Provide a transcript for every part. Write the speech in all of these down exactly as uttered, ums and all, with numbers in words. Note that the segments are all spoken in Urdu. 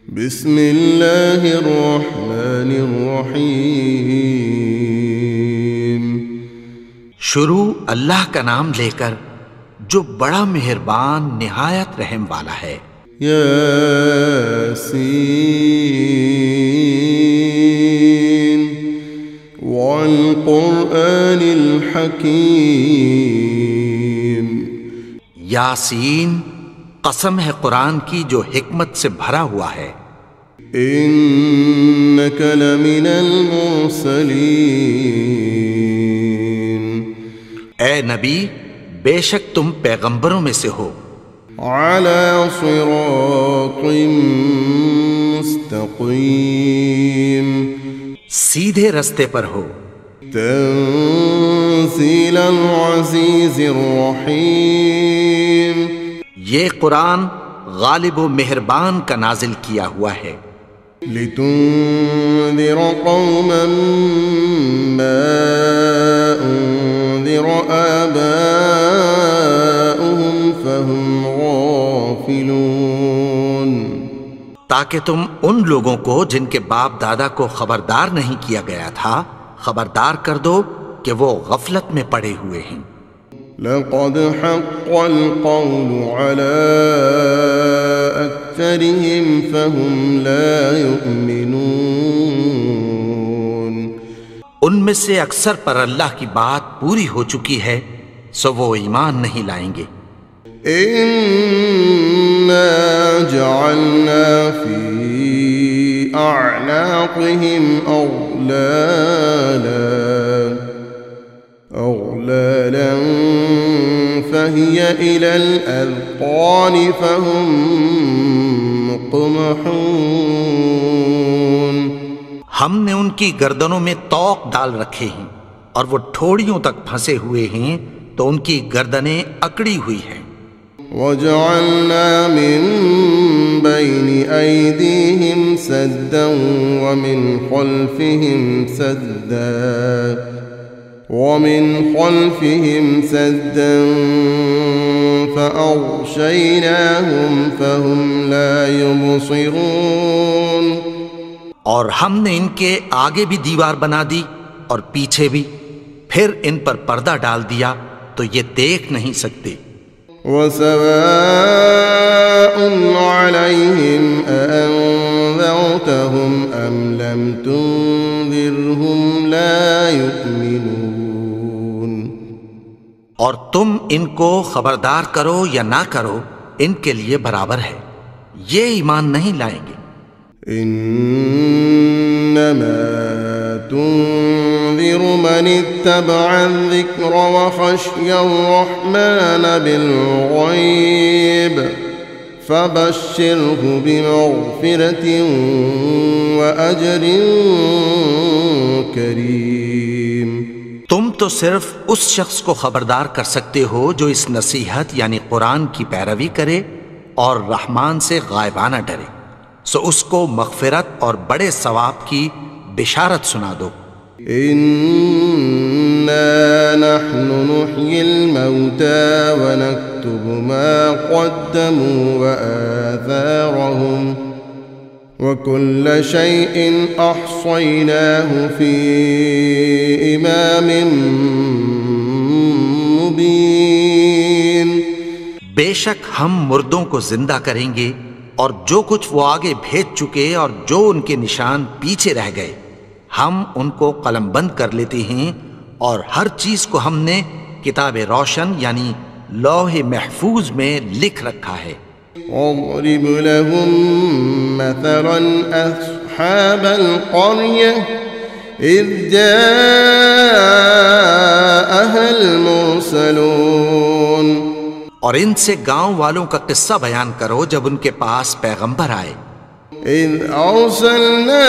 بسم اللہ الرحمن الرحیم۔ شروع اللہ کا نام لے کر جو بڑا مہربان نہایت رحم والا ہے۔ یاسین والقرآن الحکیم۔ یاسین، قسم ہے قرآن کی جو حکمت سے بھرا ہوا ہے۔ انک لمن المرسلین۔ اے نبی، بے شک تم پیغمبروں میں سے ہو۔ علی صراط مستقیم۔ سیدھے رستے پر ہو۔ تنزیل العزیز الرحیم۔ یہ قرآن غالب و مہربان کا نازل کیا ہوا ہے۔ لتنذر قوما ما انذر آباؤهم فهم غافلون۔ تاکہ تم ان لوگوں کو جن کے باپ دادا کو خبردار نہیں کیا گیا تھا خبردار کر دو کہ وہ غفلت میں پڑے ہوئے ہیں۔ لقد حق القول على أكثرهم فهم لا يؤمنون۔ ان میں سے اکثر پر اللہ کی بات پوری ہو چکی ہے سو وہ ایمان نہیں لائیں گے۔ إنا جعلنا في أعناقهم أغلالا أغلالا فهي إلى الأذقان فهم مقمحون۔ ہم نے ان کی گردنوں میں طوق ڈال رکھے ہیں اور وہ ٹھوڑیوں تک پھنسے ہوئے ہیں تو ان کی گردنیں اکڑی ہوئی ہیں۔ وجعلنا من بين أيديهم سدا ومن خلفهم سدا ومن خلفهم سدا فأغشيناهم فهم لا يبصرون۔ اور ہم نے ان کے آگے بھی دیوار بنا دی اور پیچھے بھی، پھر ان پر پردہ ڈال دیا تو یہ دیکھ نہیں سکتے۔ وسواء عليهم أأنذرتهم أم لم تنذرهم لا يؤمنون۔ اور تم ان کو خبردار کرو یا نہ کرو ان کے لیے برابر ہے، یہ ایمان نہیں لائیں گے۔ انما تنذر من اتبع الذکر وخشی الرحمن بالغیب فبشرہ بمغفرۃ واجر کریم۔ تم تو صرف اس شخص کو خبردار کر سکتے ہو جو اس نصیحت یعنی قرآن کی پیروی کرے اور رحمان سے غائبانہ ڈرے، سو اس کو مغفرت اور بڑے ثواب کی بشارت سنا دو۔ انا نحن نحيي الموتى ونكتب ما قدموا وآثارهم وكل شيء احصيناه في امام مبين۔ بے شک ہم مردوں کو زندہ کریں گے اور جو کچھ وہ آگے بھیج چکے اور جو ان کے نشان پیچھے رہ گئے ہم ان کو قلم بند کر لیتے ہیں، اور ہر چیز کو ہم نے کتاب روشن یعنی لوح محفوظ میں لکھ رکھا ہے۔ واضرب لهم مثلا أصحاب القرية إذ جاءها المرسلون۔ اور ان سے گاؤں والوں کا قصہ بیان کرو جب ان کے پاس پیغمبر آئے۔ إذ أرسلنا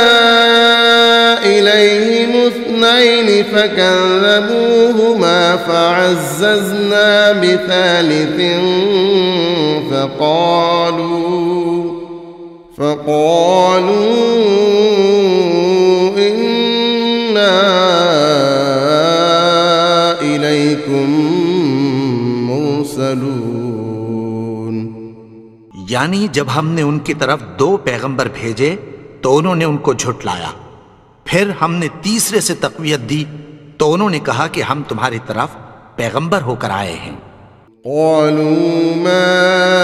إليهم اثنين فكذبوهما فعززنا بثالث فقالوا فقالوا إنا إليكم مرسلون۔ یعنی جب ہم نے ان کی طرف دو پیغمبر بھیجے تو انہوں نے ان کو جھٹلایا، پھر ہم نے تیسرے سے تقویت دی تو انہوں نے کہا کہ ہم تمہاری طرف پیغمبر ہو کر آئے ہیں۔ قالوا ما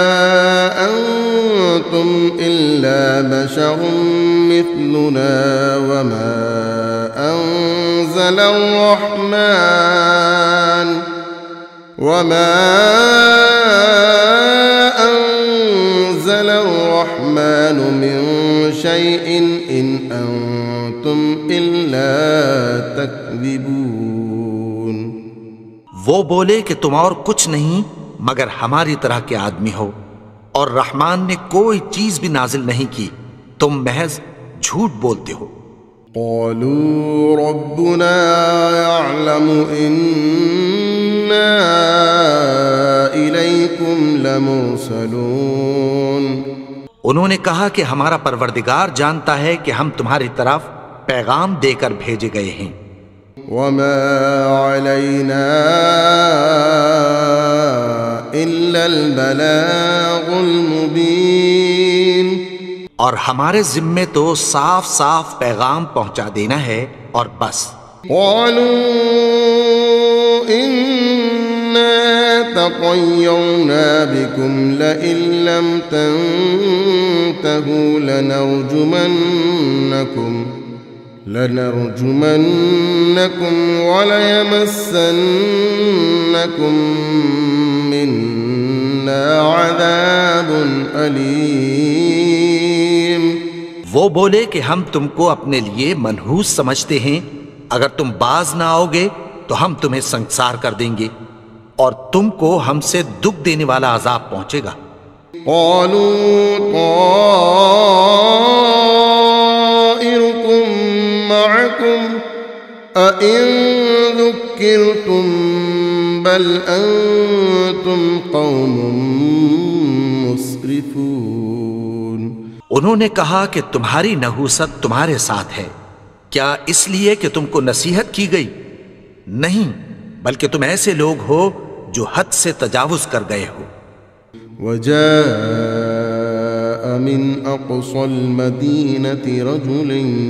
أنتم إلا بشر مثلنا وما أنزل الرحمن وما أنزل الرحمن من شيء إن أنتم إلا تكذبون۔ وہ بولے کہ تم اور کچھ نہیں مگر ہماری طرح کے آدمی ہو، اور رحمان نے کوئی چیز بھی نازل نہیں کی، تم محض جھوٹ بولتے ہو۔ قالوا ربنا يعلم إنا إليكم لمرسلون۔ انہوں نے کہا کہ ہمارا پروردگار جانتا ہے کہ ہم تمہاری طرف پیغام دے کر بھیجے گئے ہیں۔ وما علينا إلا البلاغ المبين۔ اور ہمارے ذمے تو صاف صاف پیغام پہنچا دینا ہے اور بس۔ قالوا إنا تطيرنا بكم لئن لم تنتهوا لنرجمنكم لنرجمنكم وليمسنكم منا عذاب أليم۔ وہ بولے کہ ہم تم کو اپنے لیے منحوس سمجھتے ہیں، اگر تم باز نہ آؤ گے تو ہم تمہیں سنگسار کر دیں گے اور تم کو ہم سے دکھ دینے والا عذاب پہنچے گا۔ قالوا طائركم معكم أئن ذكرتم بل أنتم قوم مسرفون۔ انہوں نے کہا کہ تمہاری نحوست تمہارے ساتھ ہے، کیا اس لیے کہ تم کو نصیحت کی گئی؟ نہیں، بلکہ تم ایسے لوگ ہو جو حد سے تجاوز کر گئے ہو۔ وجاء من أقصى المدينة رجل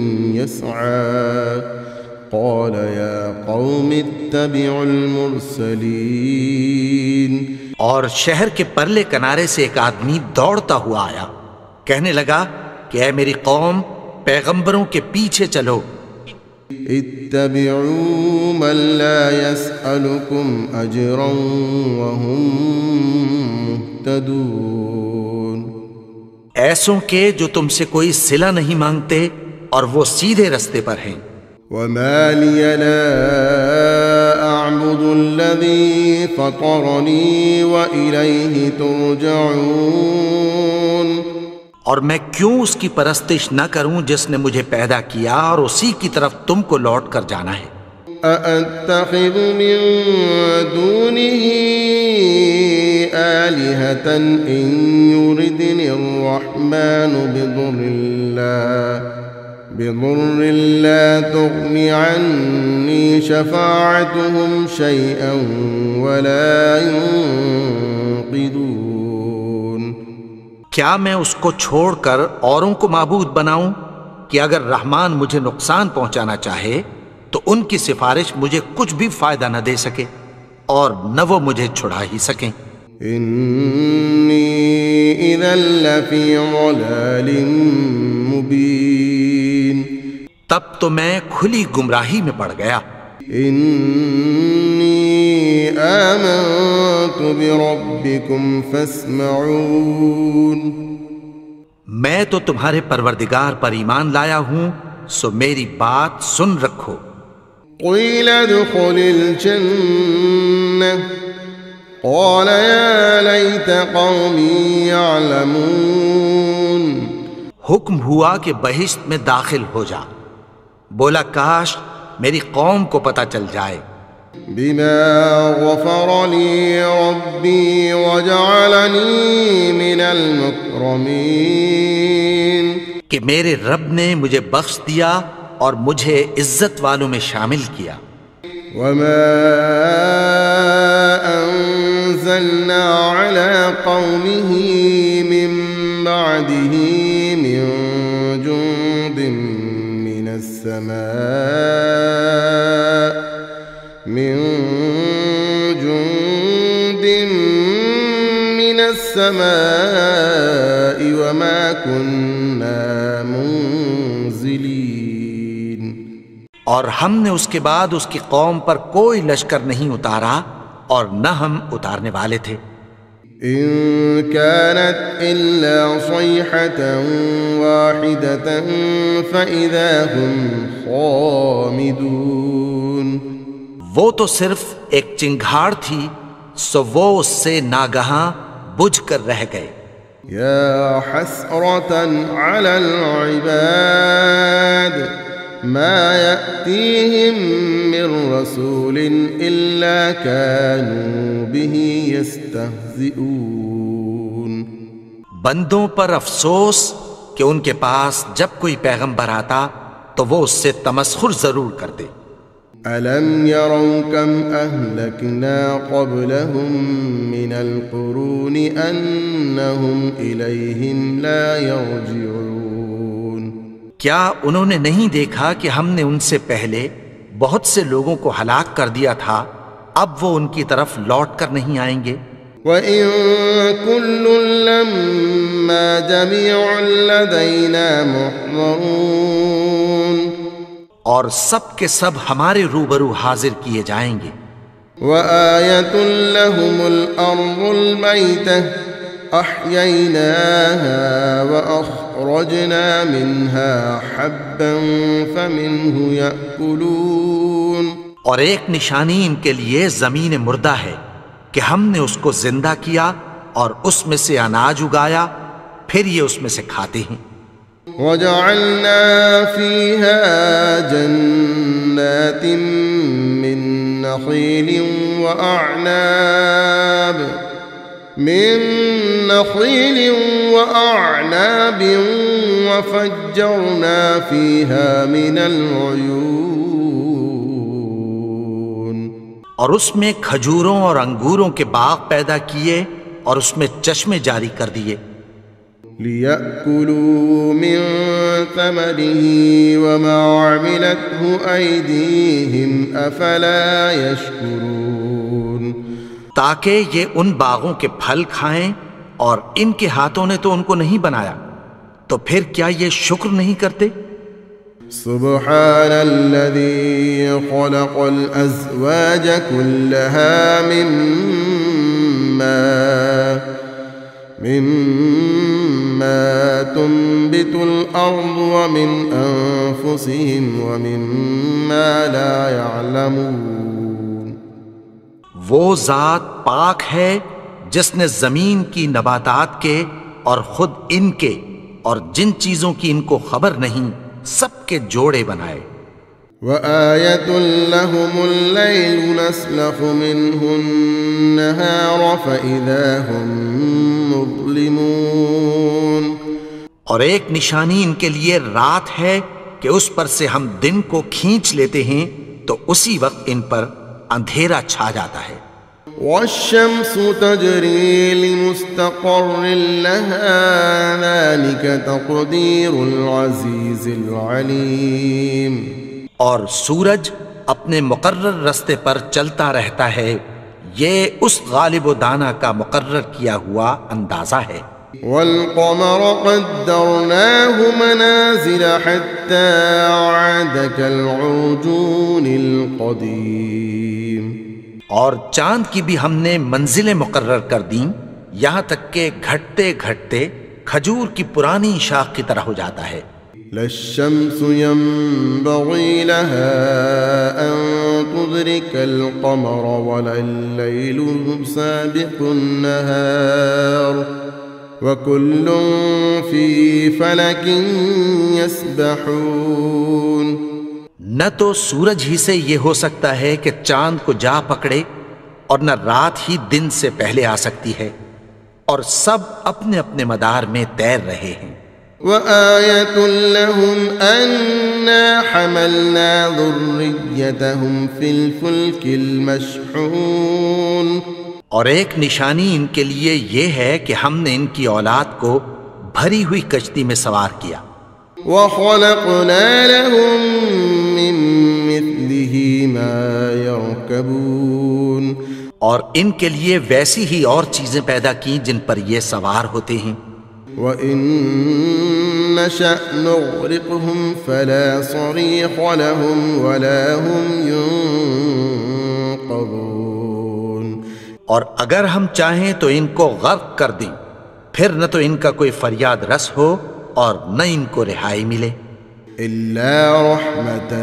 يسعى قال يا قوم اتبعوا المرسلين۔ اور شہر کے پرلے کنارے سے ایک آدمی دوڑتا ہوا آیا، کہنے لگا کہ اے میری قوم، پیغمبروں کے پیچھے چلو۔ اتبعوا من لا يسألكم أجرا وهم مهتدون۔ ایسوں کے جو تم سے کوئی صلہ نہیں مانگتے اور وہ سیدھے رستے پر ہیں۔ وما لي لا أعبد الذي فطرني وإليه ترجعون۔ اور میں کیوں اس کی پرستش نہ کروں جس نے مجھے پیدا کیا اور اسی کی طرف تم کو لوٹ کر جانا ہے۔ أأتخذ من دونه آلهة إن يردني الرحمن بضر لا بضر لا تغن عني شفاعتهم شيئا ولا ينقذون۔ کیا میں اس کو چھوڑ کر اوروں کو معبود بناؤں کہ اگر رحمان مجھے نقصان پہنچانا چاہے تو ان کی سفارش مجھے کچھ بھی فائدہ نہ دے سکے اور نہ وہ مجھے چھڑا ہی سکیں۔ انی اذا لفی ضلال مبین۔ تب تو میں کھلی گمراہی میں پڑ گیا۔ انی آمنت بربکم فاسمعون۔ میں تو تمہارے پروردگار پر ایمان لایا ہوں، سو میری بات سن رکھو۔ قیل ادخل الجنہ قال یا لیت قومی یعلمون۔ حکم ہوا کہ بہشت میں داخل ہو جا، بولا کاش میری قوم کو پتہ چل جائے۔ بما غفر لی ربی وجعلنی من المکرمین۔ کہ میرے رب نے مجھے بخش دیا اور مجھے عزت والوں میں شامل کیا۔ وما انزلنا على قومه من بعده من جند من السماء من جند من السماء وما كنا منزلين. اور ہم نے اس کے بعد اس کی قوم پر کوئی لشکر نہیں اتارا اور نہ ہم اتارنے والے تھے. إن كانت إلا صيحة واحدة فإذا هم خامدون. وہ تو صرف ایک چنگھاڑ تھی سو وہ اس سے ناگہاں بجھ کر رہ گئے. يا حسرة على العباد ما يأتيهم من رسول إلا كانوا به يستهزئون. بندوں پر افسوس کہ ان کے پاس جب کوئی پیغمبر آتا تو وہ اس سے تمسخر ضرور کرتے. ألم يروا كم أهلكنا قبلهم من القرون أنهم إليهم لا يرجعون. کیا انہوں نے نہیں دیکھا کہ ہم نے ان سے پہلے بہت سے لوگوں کو ہلاک کر دیا تھا، اب وہ ان کی طرف لوٹ کر نہیں آئیں گے؟ وَإِن كُلٌّ لَّمَّا جَمِيعٌ لَّدَيْنَا مُحْضَرُونَ. اور سب کے سب ہمارے روبرو حاضر کیے جائیں گے. وَآيَةٌ لَّهُمُ الْأَرْضُ الْمَيْتَةُ أَحْيَيْنَاهَا وَأَخْرَجْنَا مِنْهَا حَبًّا فَمِنْهُ يَأْكُلُونَ. اور ایک نشانی ان کے لیے زمین مردہ ہے کہ ہم نے اس کو زندہ کیا اور اس میں سے اناج اگایا، پھر یہ اس میں سے کھاتے ہیں. وَجَعَلْنَا فِيهَا جَنَّاتٍ مِّن نَّخِيلٍ وَأَعْنَابٍ من نخيل وأعناب وفجرنا فيها من العيون. اور اس میں کھجوروں اور انگوروں کے باغ پیدا کیے اور اس میں چشمے جاری کر دیے. لِيَأْكُلُوا مِن ثَمَرِهِ وَمَا عَمِلَتْهُ أَيْدِيهِمْ أَفَلَا يَشْكُرُونَ. تاکہ یہ ان باغوں کے پھل کھائیں اور ان کے ہاتھوں نے تو ان کو نہیں بنایا، تو پھر کیا یہ شکر نہیں کرتے؟ سبحان الذي خلق الأزواج كلها مما مما تنبت الأرض ومن أنفسهم ومما لا يعلمون. وہ ذات پاک ہے جس نے زمین کی نباتات کے اور خود ان کے اور جن چیزوں کی ان کو خبر نہیں سب کے جوڑے بنائے. وَآيَةٌ لَّهُمُ اللَّيْلُ نَسْلَخُ مِنْهُ النَّهَارَ فَإِذَا هُمْ مُظْلِمُونَ. اور ایک نشانی ان کے لیے رات ہے کہ اس پر سے ہم دن کو کھینچ لیتے ہیں تو اسی وقت ان پر اندھیرا چھا جاتا ہے. وَالشَّمْسُ تَجْرِي لِمُسْتَقَرٍّ لَهَا ذَلِكَ تَقْدِيرُ الْعَزِيزِ الْعَلِيمِ. اور سورج اپنے مقرر رستے پر چلتا رہتا ہے، یہ اس غالب و دانا کا مقرر کیا ہوا اندازہ ہے. وَالْقَمَرَ قَدَّرْنَاهُ مَنَازِلَ حَتَّى عَادَ كَالْعُرْجُونِ الْقَدِيمِ. اور چاند کی بھی ہم نے منزلیں مقرر کر دیں یہاں تک کہ گھٹتے گھٹتے کھجور کی پرانی شاخ کی طرح ہو جاتا ہے. لا الشمس ينبغي لها أن تدرك القمر ولا الليل سابق النهار وكل في فلك يسبحون. نہ تو سورج ہی سے یہ ہو سکتا ہے کہ چاند کو جا پکڑے اور نہ رات ہی دن سے پہلے آ سکتی ہے، اور سب اپنے اپنے مدار میں تیر رہے ہیں. وَآيَةٌ لَّهُمْ أَنَّا حَمَلْنَا ذُرِّيَّتَهُمْ فِي الْفُلْكِ الْمَشْحُونِ. اور ایک نشانی ان کے لیے یہ ہے کہ ہم نے ان کی اولاد کو بھری ہوئی کشتی میں سوار کیا۔ وَخَلَقْنَا لَهُم مِّن مِّثْلِهِ مَا يَرْكَبُونَ، اور ان کے لیے ویسی ہی اور چیزیں پیدا کی جن پر یہ سوار ہوتے ہیں۔ وَإِن نَّشَأْ نُغْرِقْهُمْ فَلَا صَرِيخَ لَهُمْ وَلَا هُمْ يُنقَذُونَ، اور اگر ہم چاہیں تو ان کو غرق کر دیں، پھر نہ تو ان کا کوئی فریاد رس ہو اور نہ ان کو رہائی ملے۔ إِلَّا رَحْمَةً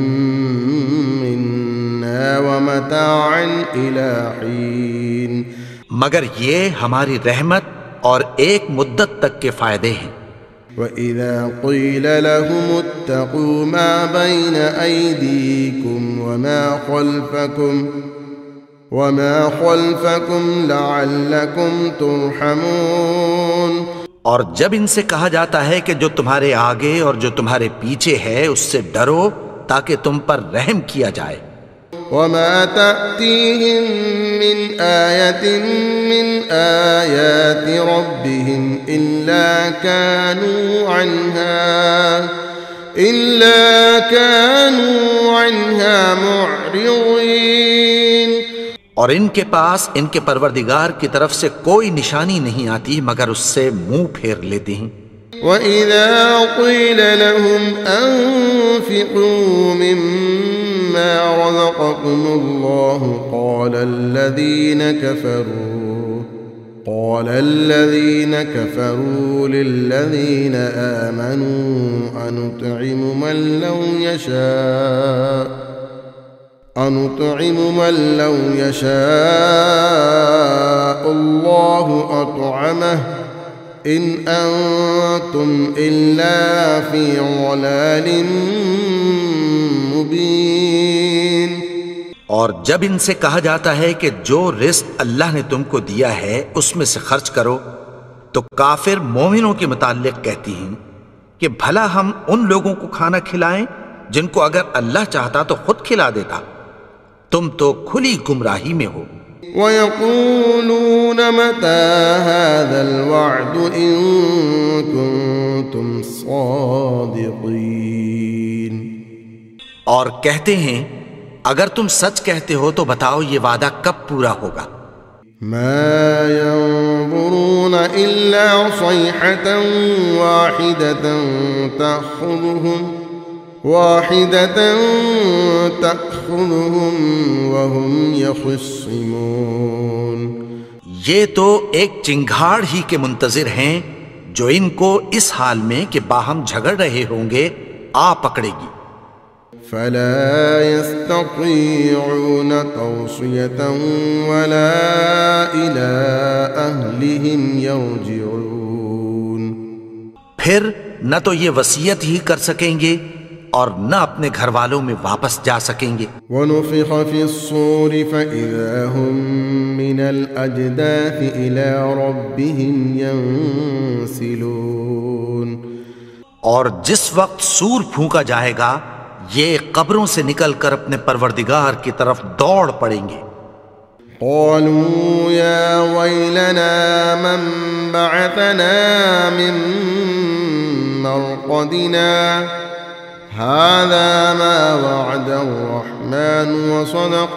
مِّنَّا وَمَتَاعًا إِلَىٰ حِينٍ، مگر یہ ہماری رحمت اور ایک مدت تک کے فائدے ہیں۔ وَإِذَا قِيلَ لَهُمُ اتَّقُوا مَا بَيْنَ أَيْدِيكُمْ وَمَا خَلْفَكُمْ وَمَا خَلْفَكُمْ لَعَلَّكُمْ تُرْحَمُونَ، اور جب ان سے کہا جاتا ہے کہ جو تمہارے آگے اور جو تمہارے پیچھے ہے اس سے ڈرو تاکہ تم پر رحم کیا جائے۔ وَمَا تَأْتِيهِم مِّنْ آيَةٍ مِّنْ آيَاتِ رَبِّهِمْ إِلَّا كَانُوا عَنْهَا إِلَّا كَانُوا عَنْهَا مُعْرِضِينَ، اور ان کے پاس ان کے پروردگار کی طرف سے کوئی نشانی نہیں آتی مگر اس سے منہ پھیر لیتے ہیں۔ وَإِذَا قِيلَ لَهُمْ أَنفِقُوا مِمَّا رَزَقَكُمُ اللَّهُ قَالَ الَّذِينَ كَفَرُوا قَالَ الَّذِينَ كَفَرُوا لِلَّذِينَ آمَنُوا أَنُطْعِمُ مَن لَّوْ يَشَاءُ أَنُطْعِمُ مَن لَّوْ يَشَاءُ اللَّهُ أَطْعَمَهُ إِنْ أَنتُمْ إِلَّا فِي ضَلَالٍ مُبِينٍ۔ اور جب ان سے کہا جاتا ہے کہ جو رزق اللہ نے تم کو دیا ہے اس میں سے خرچ کرو، تو کافر مومنوں کے متعلق کہتی ہیں کہ بھلا ہم ان لوگوں کو کھانا کھلائیں جن کو اگر اللہ چاہتا تو خود کھلا دیتا، تم تو کھلی گمراہی میں ہو۔ وَيَقُولُونَ مَتَى هَذَا الْوَعْدُ إِن كُنتُمْ صَادِقِينَ، اور کہتے ہیں اگر تم سچ کہتے ہو تو بتاؤ یہ وعدہ کب پورا ہوگا۔ مَا يَنظُرُونَ إِلَّا صَيْحَةً وَاحِدَةً تَأْخُذُهُمْ واحدة تأخذهم وهم يخصمون، یہ تو ایک چنگھاڑ ہی کے منتظر ہیں جو ان کو اس حال میں کہ باہم جھگڑ رہے ہوں گے آ پکڑے گی۔ فلا يستطيعون توصية ولا إلى أهلهم يرجعون، پھر نہ تو یہ وصیت ہی کر سکیں گے اور نہ اپنے گھر والوں میں واپس جا سکیں گے۔ وَنُفِخَ فِي الصُّورِ فَإِذَا هُم مِّنَ الْأَجْدَاثِ إِلَىٰ رَبِّهِمْ يَنسِلُونَ، اور جس وقت سور پھونکا جائے گا یہ قبروں سے نکل کر اپنے پروردگار کی طرف دوڑ پڑیں گے۔ قالوا يا ويلنا من بعثنا من مرقدنا هذا ما وعد الرحمن وصدق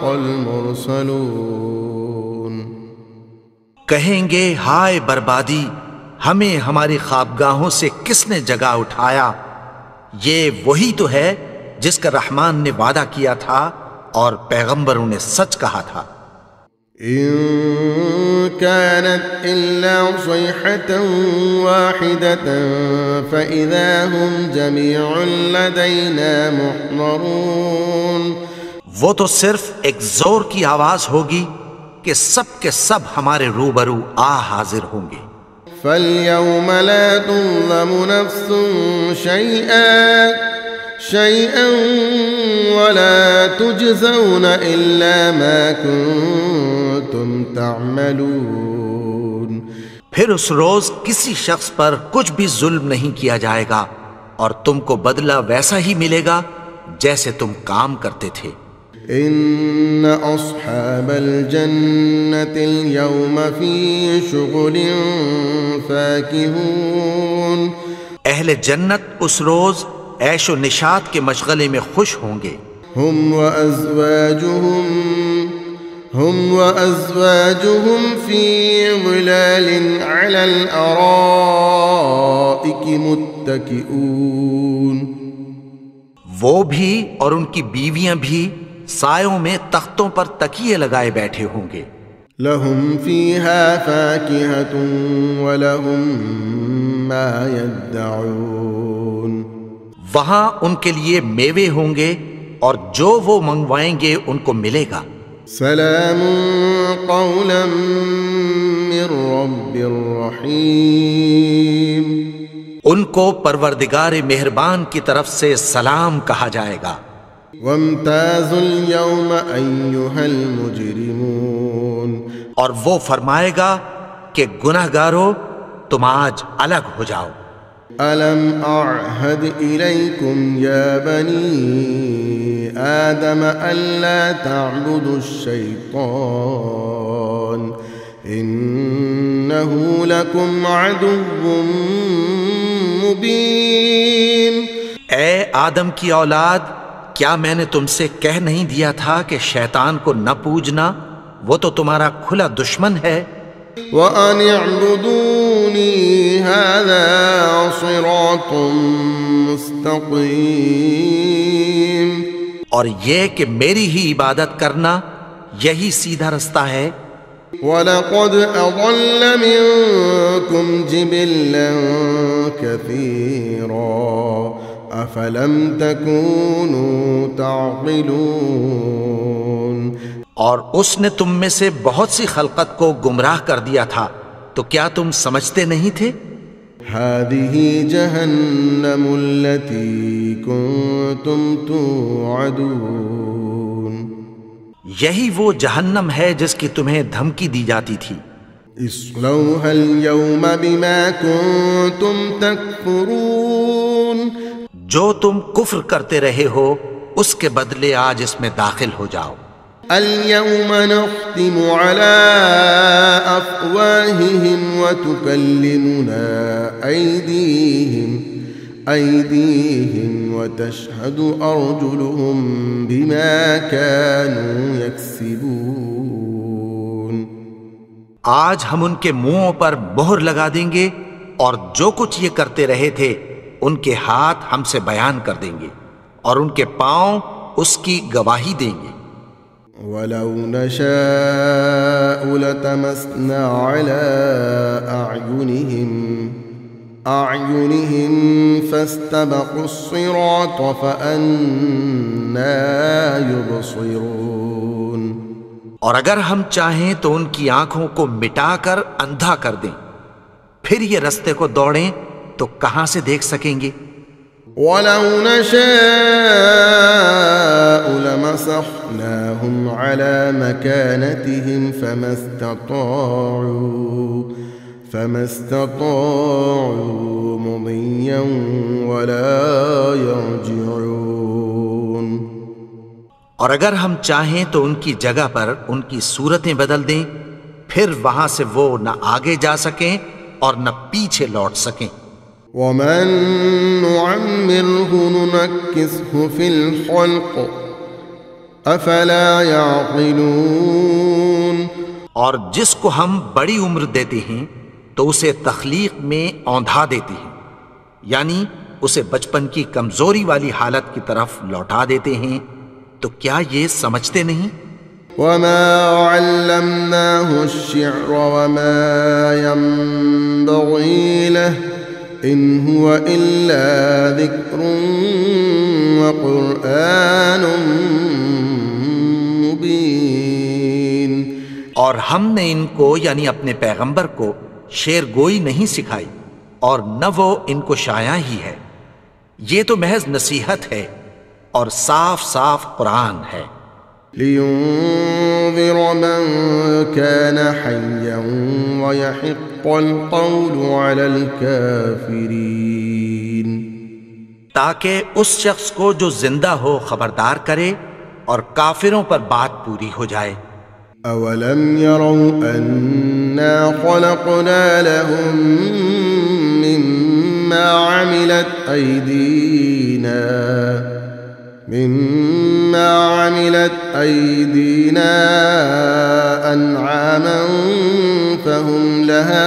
المرسلون، کہیں گے ہائے بربادی، ہمیں ہماری خوابگاہوں سے کس نے جگا اٹھایا، یہ وہی تو ہے جس کا رحمان نے وعدہ کیا تھا اور پیغمبروں نے سچ کہا تھا۔ إن كانت إلا صيحة واحدة فإذا هم جميع لدينا محضرون، وہ تو صرف ایک زور کی آواز ہوگی کہ سب کے سب ہمارے روبرو آ حاضر ہوں گے۔ فاليوم لا تظلم نفس شيئا شيئا ولا تجزون إلا ما كنتم تعملون، پھر اس روز کسی شخص پر کچھ بھی ظلم نہیں کیا جائے گا اور تم کو بدلہ ویسا ہی ملے گا جیسے تم کام کرتے تھے۔ إن أصحاب الجنة اليوم في شغل فاكهون اہل جنت اس روز عیش و نشاط کے مشغلے میں خوش ہوں گے. هم وأزواجهم هم وأزواجهم في ظلال على الأرائك متكئون. وہ بھی اور ان کی بیویاں بھی سایوں میں تختوں پر تکیے لگائے بیٹھے ہوں گے. لهم فيها فاكهة ولهم ما يدعون. وہاں ان کے لیے میوے ہوں گے اور جو وہ منگوائیں گے ان کو ملے گا. سلام قولا من رب رحیم. ان کو پروردگار مہربان کی طرف سے سلام کہا جائے گا. وامتازوا اليوم أيها المجرمون. اور وہ فرمائے گا کہ گناہگارو تم آج الگ ہو جاؤ. ألم أعهد إليكم يا بني آدم ألا تعبدوا الشيطان إنه لكم عدو مبين. اے آدم کی اولاد، کیا میں نے تم سے کہہ نہیں دیا تھا کہ شیطان کو نہ پوجنا، وہ تو تمہارا کھلا دشمن ہے. وَأَنِ اعْبُدُونِي هَذَا صِرَاطٌ مُسْتَقِيمٌ. اور یہ کہ میری ہی عبادت کرنا یہی سیدھا رستہ ہے. وَلَقَدْ أَضَلَّ مِنكُمْ جِبِلًّا كَثِيرًا أَفَلَمْ تَكُونُوا تَعْقِلُونَ. اور اس نے تم میں سے بہت سی خلقت کو گمراہ کر دیا تھا، تو کیا تم سمجھتے نہیں تھے؟ هَذِهِ جَهَنَّمُ الَّتِي كُنتُمْ تُوعَدُونَ. یہی وہ جہنم ہے جس کی تمہیں دھمکی دی جاتی تھی. اصلوها اليوم بما كنتم تكفرون. جو تم کفر کرتے رہے ہو اس کے بدلے آج اس میں داخل ہو جاؤ. اليوم نختم على أفواههم وتكلمنا أيديهم أيديهم وتشهد أرجلهم بما كانوا يكسبون. آج ہم ان کے منہوں پر مہر لگا دیں گے اور جو کچھ یہ کرتے رہے تھے ان کے ہاتھ ہم سے بیان کر دیں گے اور ان کے پاؤں اس کی گواہی دیں گے. وَلَوْ نَشَاءُ لَتَمَسْنَا عَلَىٰ أَعْيُنِهِمْ أَعْيُنِهِمْ فَاسْتَبَقُوا الصِّرَاطَ فَأَنَّىٰ يُبْصِرُونَ. اور اگر ہم چاہیں تو ان کی آنکھوں کو مٹا کر اندھا کر دیں، پھر یہ رستے کو دوڑیں تو کہاں سے دیکھ سکیں گے. وَلَوْ نَشَاءُ لَمَسَخْنَاهُمْ عَلَى مَكَانَتِهِمْ فَمَا اسْتَطَاعُوا فَمَا اسْتَطَاعُوا مُضِيًّا وَلَا يَرْجِعُونَ. اور اگر ہم چاہیں تو ان کی جگہ پر ان کی صورتیں بدل دیں، پھر وہاں سے وہ نہ آگے جا سکیں اور نہ پیچھے لوٹ سکیں. وَمَن نُعَمِّرْهُ نُنَكِّسْهُ فِي الْخَلْقِ أَفَلَا يَعْقِلُونَ. اور جس کو ہم بڑی عمر دیتے ہیں تو اسے تخلیق میں اوندھا دیتے ہیں، یعنی اسے بچپن کی کمزوری والی حالت کی طرف لوٹا دیتے ہیں. تو کیا یہ سمجھتے نہیں؟ وَمَا عَلَّمْنَاهُ الشِّعْرَ وَمَا يَنبَغِي لَهُ إِنْ هُوَ إِلَّا ذِكْرٌ وَقُرْآنٌ مُبِينٌ. اور ہم نے ان کو یعنی اپنے پیغمبر کو شعر گوئی نہیں سکھائی اور نہ وہ ان کو شایع ہی ہے. یہ تو محض نصیحت ہے اور صاف صاف قرآن ہے. لِيُنذِرَ مَن كَانَ حَيًّا وَيَحِقَّ الْقَوْلُ عَلَى الْكَافِرِينَ. تاکہ اس شخص کو جو زندہ ہو خبردار کرے اور کافروں پر بات پوری ہو جائے۔ اولم يروا انا خلقنا لهم مما عملت ايدينا مما عملت ايدينا انعاما فهم لها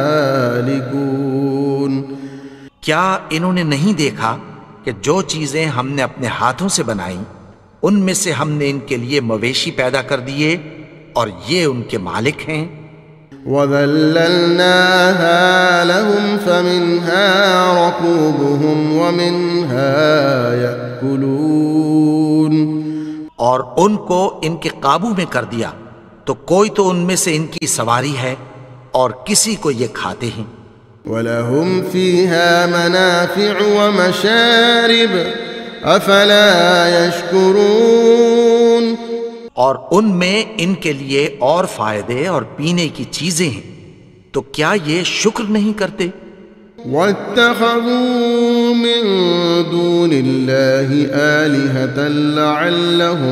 مالكون۔ کیا انہوں نے نہیں دیکھا کہ جو چیزیں ہم نے اپنے ہاتھوں سے بنائیں ان میں سے ہم نے ان کے لیے مویشی پیدا کر دیے اور یہ ان کے مالک ہیں۔ وَذَلَّلْنَاهَا لَهُمْ فَمِنْهَا رَكُوبُهُمْ وَمِنْهَا يَأْكُلُونَ، اور ان کو ان کے قابو میں کر دیا تو کوئی تو ان میں سے ان کی سواری ہے اور کسی کو یہ کھاتے ہیں۔ وَلَهُمْ فِيهَا مَنَافِعُ وَمَشَارِبُ أَفَلَا يَشْكُرُونَ، اور ان میں ان کے لیے اور فائدے اور پینے کی چیزیں ہیں تو کیا یہ شکر نہیں کرتے؟ وَاتَّخَذُوا مِن دُونِ اللَّهِ آلِهَةً لَعَلَّهُمْ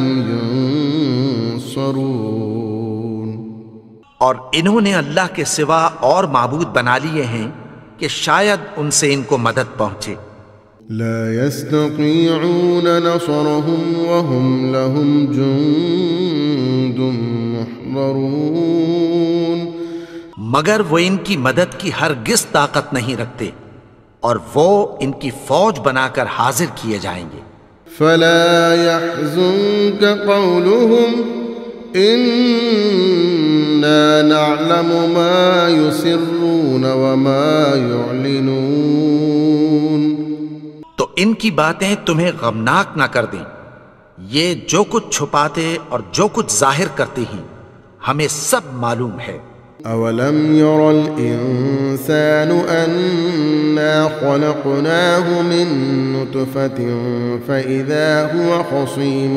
يُنصَرُونَ، اور انہوں نے اللہ کے سوا اور معبود بنا لیے ہیں کہ شاید ان سے ان کو مدد پہنچے۔ لا يستطيعون نصرهم وهم لهم جند محضرون، مگر وہ ان کی مدد کی ہرگز طاقت نہیں رکھتے اور وہ ان کی فوج بنا کر حاضر کیے جائیں گے۔ فلا يحزنك قولهم إنا نعلم ما يسرون وما يعلنون، تو ان کی باتیں تمہیں غمناک نہ کر دیں، یہ جو کچھ چھپاتے اور جو کچھ ظاہر کرتے ہیں ہمیں سب معلوم ہے۔ اولم ير الانسان انا خلقناه من نطفة فاذا هو خصيم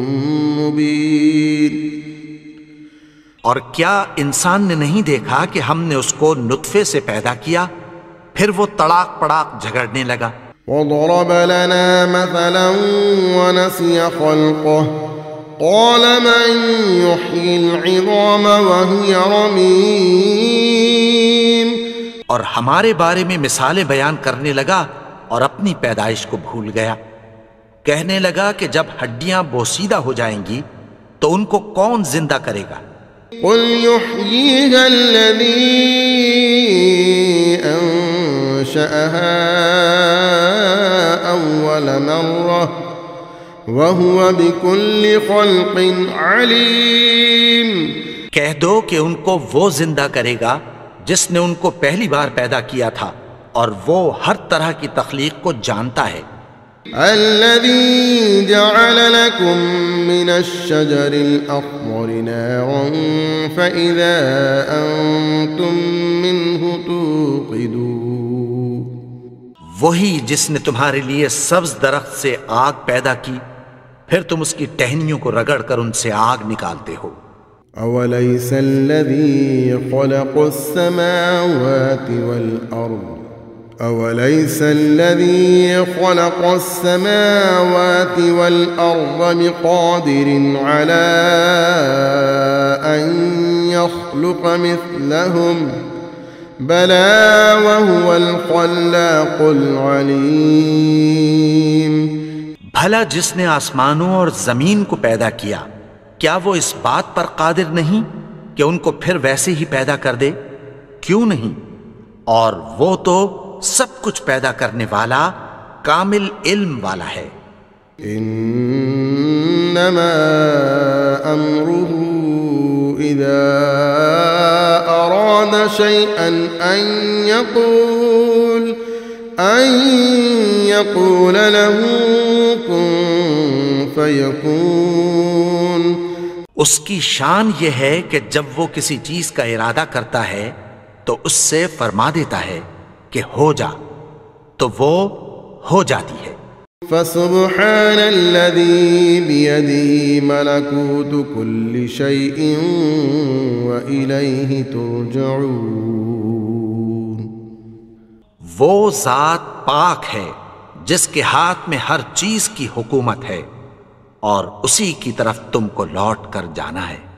مبين، اور کیا انسان نے نہیں دیکھا کہ ہم نے اس کو نطفے سے پیدا کیا پھر وہ تڑاک پڑاک جھگڑنے لگا۔ وضرب لنا مثلا ونسي خلقه قال من يحيي العظام وهي رميم، اور ہمارے بارے میں مثالیں بیان کرنے لگا اور اپنی پیدائش کو بھول گیا۔ کہنے لگا کہ جب ہڈیاں بوسیدہ ہو جائیں گی تو ان کو کون زندہ کرے گا؟ قل يحييها الذي انشأها اول مرة وهو بكل خلق عليم، کہہ دو کہ ان کو وہ زندہ کرے گا جس نے ان کو پہلی بار پیدا کیا تھا اور وہ ہر طرح کی تخلیق کو جانتا ہے۔ الذي جعل لكم من الشجر الأخضر نارا فإذا أنتم منه توقدون، وہی جس نے تمہارے لیے سبز درخت سے آگ پیدا کی پھر تم اس کی ٹہنیوں کو رگڑ کر ان سے آگ نکالتے ہو۔ أوليس الذي خلق السماوات والأرض أوليس الذي خلق السماوات والأرض بقادر على أن يخلق مثلهم بلى وهو الخلاق العليم، بھلا جس نے آسمانوں اور زمین کو پیدا کیا کیا وہ اس بات پر قادر نہیں کہ ان کو پھر ویسے ہی پیدا کر دے؟ کیوں نہیں؟ اور وہ تو سب کچھ پیدا کرنے والا کامل علم والا ہے۔ انما امره اذا اراد شيئا ان يقول ان يقول له كن فيكون، اس کی شان یہ ہے کہ جب وہ کسی چیز کا ارادہ کرتا ہے تو اس سے فرما دیتا ہے کہ ہو جا تو وہ ہو جاتی ہے۔ فسبحان الذي بيده ملكوت كل شيء وإليه ترجعون، وہ ذات پاک ہے جس کے ہاتھ میں ہر چیز کی حکومت ہے اور اسی کی طرف تم کو لوٹ کر جانا ہے۔